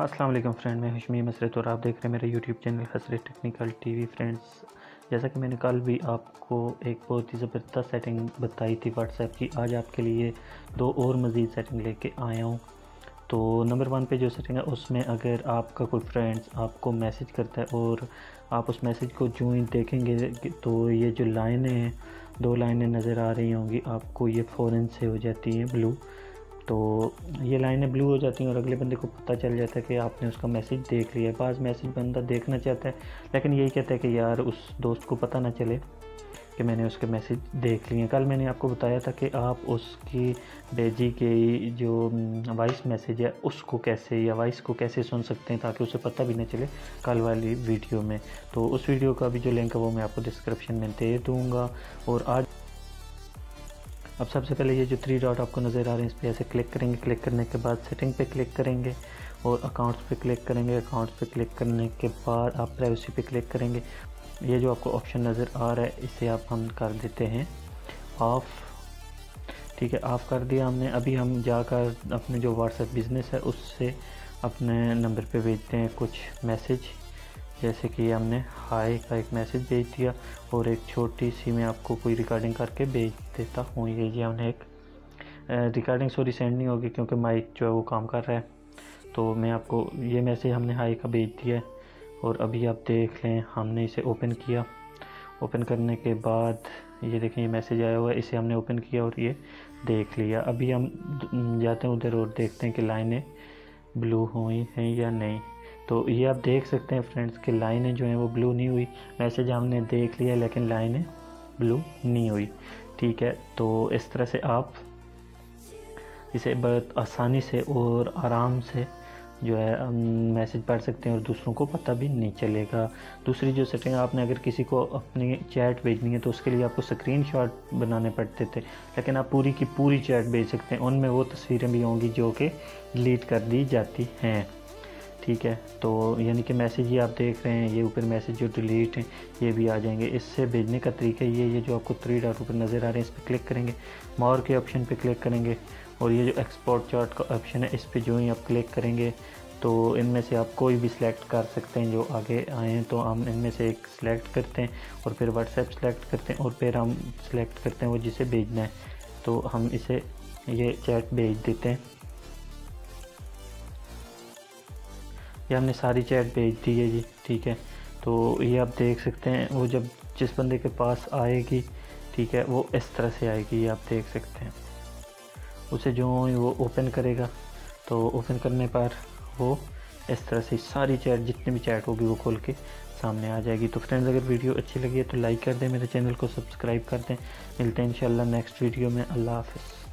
अस्सलाम वालेकुम फ्रेंड, मैं हशमी मसरत और आप देख रहे हैं मेरे YouTube channel Hasrat technical TV. Friends, जैसा कि मैंने कल भी आपको एक बहुत ही ज़बरदस्त सेटिंग बताई थी व्हाट्सएप की, आज आपके लिए दो और मज़ीद सेटिंग लेके आया हूँ। तो नंबर 1 पे जो सेटिंग है उसमें अगर आपका कोई फ्रेंड्स आपको मैसेज करता है और आप उस मैसेज को जो ही देखेंगे तो ये जो लाइनें हैं, 2 लाइनें नज़र आ रही होंगी आपको, ये फ़ौरन से हो जाती हैं ब्लू। तो ये लाइनें ब्लू हो जाती हैं और अगले बंदे को पता चल जाता है कि आपने उसका मैसेज देख लिया है। बाज़ मैसेज बंदा देखना चाहता है लेकिन यही कहता है कि यार उस दोस्त को पता ना चले कि मैंने उसके मैसेज देख लिए हैं। कल मैंने आपको बताया था कि आप उसकी भेजी गई जो वॉइस मैसेज है उसको कैसे या वॉइस को कैसे सुन सकते हैं ताकि उसे पता भी ना चले, कल वाली वीडियो में। तो उस वीडियो का भी जो लिंक है वो मैं आपको डिस्क्रिप्शन में दे दूँगा। और आज अब सबसे पहले ये जो 3 डॉट आपको नज़र आ रहे हैं इस पर ऐसे क्लिक करेंगे। क्लिक करने के बाद सेटिंग पे क्लिक करेंगे और अकाउंट्स पे क्लिक करेंगे। अकाउंट्स पे क्लिक करने के बाद आप प्राइवेसी पे क्लिक करेंगे। ये जो आपको ऑप्शन नज़र आ रहा है इसे आप हम कर देते हैं ऑफ़। ठीक है, ऑफ़ कर दिया हमने। अभी हम जाकर अपने जो व्हाट्सएप बिज़नेस है उससे अपने नंबर पे भेजते हैं कुछ मैसेज। जैसे कि हमने हाय का एक मैसेज भेज दिया और एक छोटी सी मैं आपको कोई रिकॉर्डिंग करके भेज देता हूँ। ये हमने एक रिकॉर्डिंग सेंड नहीं होगी क्योंकि माइक जो है वो काम कर रहा है। तो मैं आपको ये मैसेज हमने हाय का भेज दिया है और अभी आप देख लें हमने इसे ओपन किया। ओपन करने के बाद ये देखें ये मैसेज आया हुआ है, इसे हमने ओपन किया और ये देख लिया। अभी हम जाते हैं उधर और देखते हैं कि लाइनें ब्लू हुई हैं या नहीं। तो ये आप देख सकते हैं फ्रेंड्स कि लाइनें जो हैं वो ब्लू नहीं हुई। मैसेज हमने देख लिया लेकिन लाइनें ब्लू नहीं हुई। ठीक है, तो इस तरह से आप इसे बहुत आसानी से और आराम से जो है मैसेज पढ़ सकते हैं और दूसरों को पता भी नहीं चलेगा। दूसरी जो सेटिंग, आपने अगर किसी को अपनी चैट भेजनी है तो उसके लिए आपको स्क्रीनशॉट बनाने पड़ते थे, लेकिन आप पूरी की पूरी चैट भेज सकते हैं। उनमें वो तस्वीरें भी होंगी जो कि डिलीट कर दी जाती हैं। ठीक है, तो यानी कि मैसेज ये आप देख रहे हैं, ये ऊपर मैसेज जो डिलीट हैं ये भी आ जाएंगे। इससे भेजने का तरीका ये जो आपको 3 डॉट ऊपर नज़र आ रहे हैं इस पर क्लिक करेंगे, मोर के ऑप्शन पे क्लिक करेंगे और ये जो एक्सपोर्ट चार्ट का ऑप्शन है इस पर जो ही आप क्लिक करेंगे तो इनमें से आप कोई भी सिलेक्ट कर सकते हैं जो आगे आए हैं। तो हम इनमें से एक सिलेक्ट करते हैं और फिर व्हाट्सएप सेलेक्ट करते हैं और फिर हम सिलेक्ट करते हैं वो जिसे भेजना है। तो हम इसे ये चैट भेज देते हैं। ये हमने सारी चैट भेज दी है जी। ठीक है, तो ये आप देख सकते हैं वो जब जिस बंदे के पास आएगी, ठीक है, वो इस तरह से आएगी, ये आप देख सकते हैं। उसे जो वो ओपन करेगा तो ओपन करने पर वो इस तरह से सारी चैट जितनी भी चैट होगी वो खोल के सामने आ जाएगी। तो फ्रेंड्स, अगर वीडियो अच्छी लगी है तो लाइक कर दें, मेरे चैनल को सब्सक्राइब कर दें। मिलते हैं इंशाल्लाह नेक्स्ट वीडियो में। अल्लाह हाफ़िज़।